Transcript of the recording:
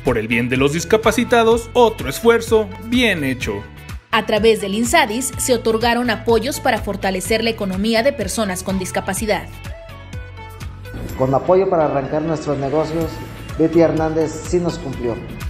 Por el bien de los discapacitados, otro esfuerzo bien hecho. A través del INSADIS se otorgaron apoyos para fortalecer la economía de personas con discapacidad. Con apoyo para arrancar nuestros negocios, Betty Hernández sí nos cumplió.